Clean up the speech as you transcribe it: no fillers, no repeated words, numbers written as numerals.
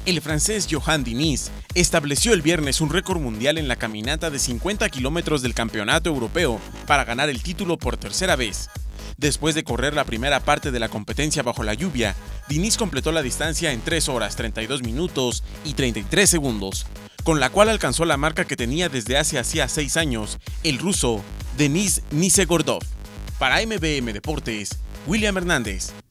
El francés Johan Diniz estableció el viernes un récord mundial en la caminata de 50 kilómetros del Campeonato Europeo para ganar el título por tercera vez. Después de correr la primera parte de la competencia bajo la lluvia, Diniz completó la distancia en 3 horas 32 minutos y 33 segundos, con la cual alcanzó la marca que tenía desde hacía 6 años el ruso Denis Nisegordov. Para MBM Deportes, William Hernández.